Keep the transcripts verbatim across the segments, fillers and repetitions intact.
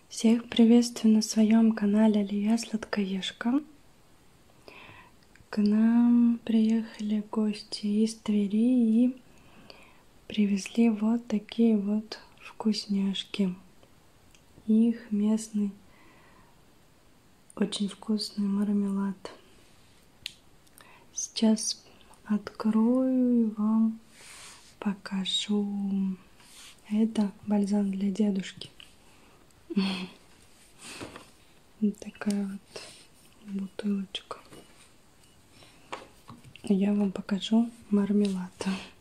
Всех приветствую на своем канале Алия Сладкоежка. К нам приехали гости из Твери и привезли вот такие вот вкусняшки. Их местный очень вкусный мармелад. Сейчас открою и вам покажу. Это бальзам для дедушки. Вот такая вот бутылочка. Я вам покажу мармелад.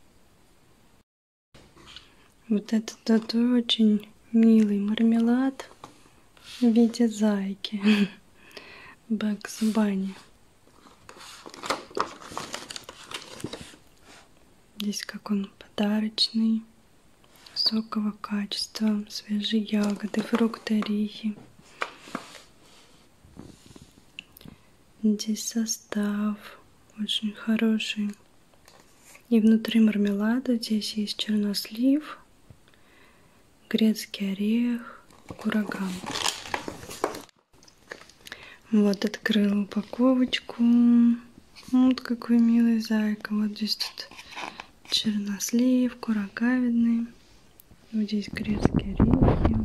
Вот этот вот очень милый мармелад в виде зайки. Бакс Банни. Здесь как он подарочный. Высокого качества, свежие ягоды, фрукты, орехи. Здесь состав очень хороший. И внутри мармелада здесь есть чернослив, грецкий орех, кураган. Вот открыла упаковочку. Вот какой милый зайка. Вот здесь тут чернослив, кураговидный. Вот здесь грецкие орехи.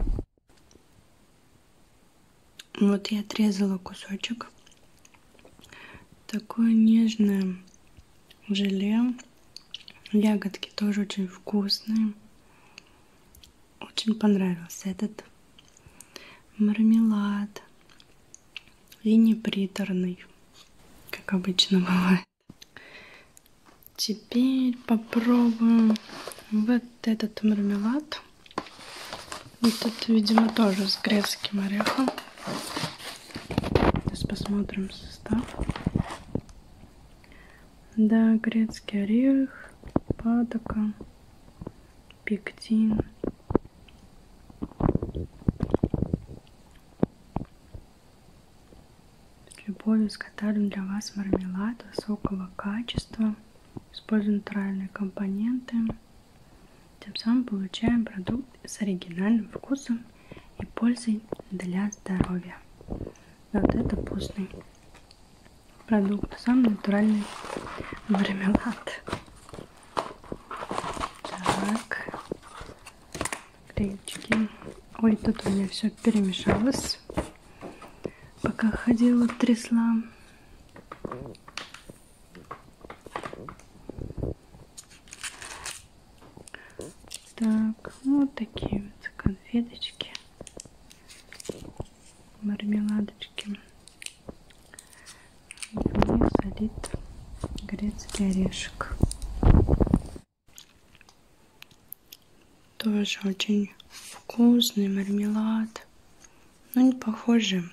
Вот я отрезала кусочек. Такое нежное желе. Ягодки тоже очень вкусные. Очень понравился этот мармелад. И не приторный, как обычно бывает. Теперь попробуем вот этот мармелад. Вот тут, видимо, тоже с грецким орехом. Сейчас посмотрим состав. Да, грецкий орех, патока, пектин. С любовью изготовлен для вас мармелад высокого качества. Используем натуральные компоненты. Тем самым получаем продукт с оригинальным вкусом и пользой для здоровья. Вот это вкусный продукт, самый натуральный мармелад. Так, гречки. Ой, тут у меня все перемешалось, пока ходила, трясла. Так, вот такие вот конфеточки, мармеладочки. И солит грецкий орешек. Тоже очень вкусный мармелад, но не похожий.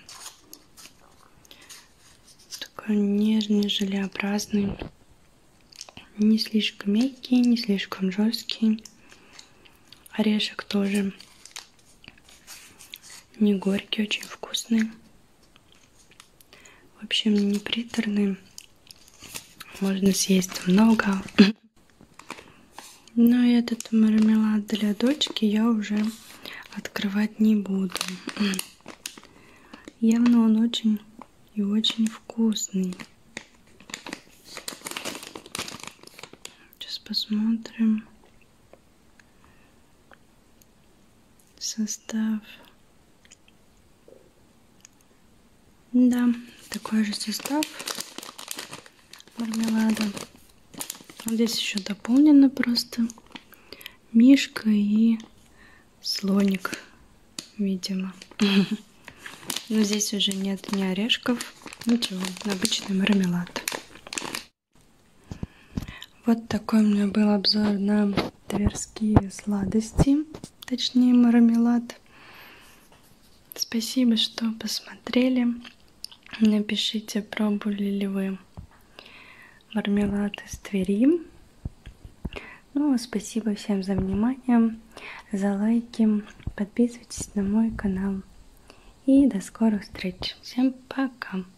Такой нежный, желеобразный, не слишком мягкий, не слишком жесткий. Орешек тоже не горький, очень вкусный. В общем, не приторный. Можно съесть много. Но этот мармелад для дочки я уже открывать не буду. Явно он очень и очень вкусный. Сейчас посмотрим состав. Да, такой же состав мармелада. Здесь еще дополнено просто мишка и слоник, видимо. Но здесь уже нет ни орешков, ничего, обычный мармелад. Вот такой у меня был обзор на тверские сладости, точнее мармелад. Спасибо, что посмотрели. Напишите, пробовали ли вы мармелад из Твери. Ну, спасибо всем за внимание, за лайки. Подписывайтесь на мой канал. И до скорых встреч. Всем пока.